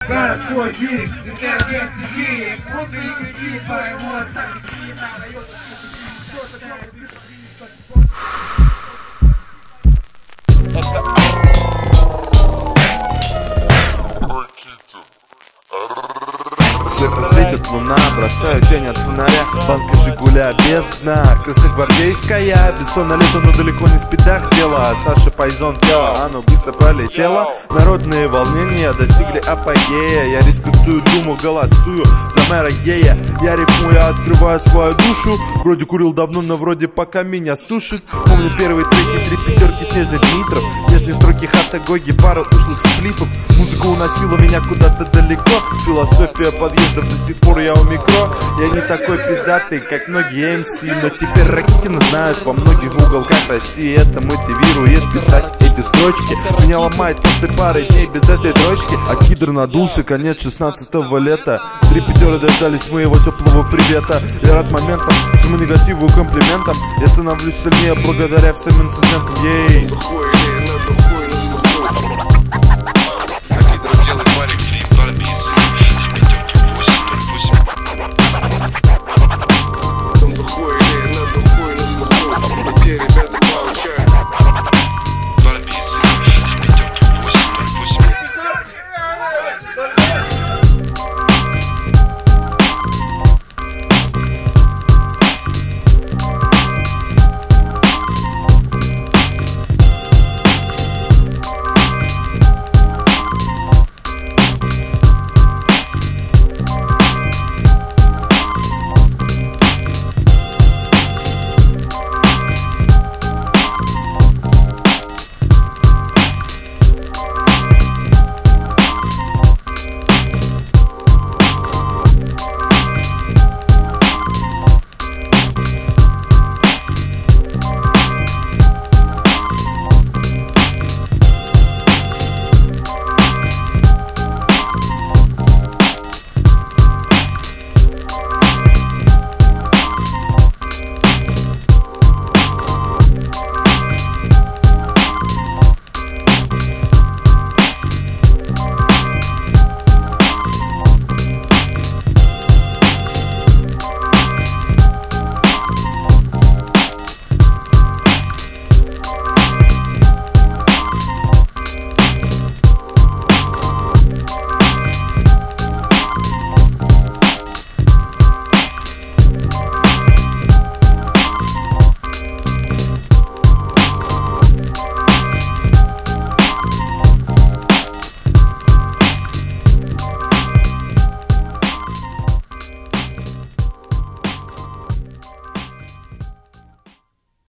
Городской гик, энергия стихии, модные крики по эмоциям. Светит луна, бросаю тень от фонаря. Банка Жигуля без дна, красногвардейская. Бессонно лето, но далеко не в спидах дело. Саша Пайзон тело, оно быстро пролетело. Народные волнения достигли апогея. Я респектую, думаю, голосую за мэра гея. Я рифмую, открываю свою душу. Вроде курил давно, но вроде пока меня сушит. Помню первые треки, 3 пятерки, снежных Дмитров. Нежные строки хата-гоги, пару ушлых сплифов. Музыка уносила меня куда-то далеко. Философия подъездов, до сих пор я у микро. Я не такой пиздатый, как многие МС, но теперь Ракитина знают во многих уголках России. Это мотивирует писать эти строчки. Меня ломает после пары дней без этой дрочки. А кидр надулся, конец 16-го лета. 3 пятеры дождались моего теплого привета. Я рад моментам, всему негативу и комплиментам. Я становлюсь сильнее благодаря всем инцидентам. Ей.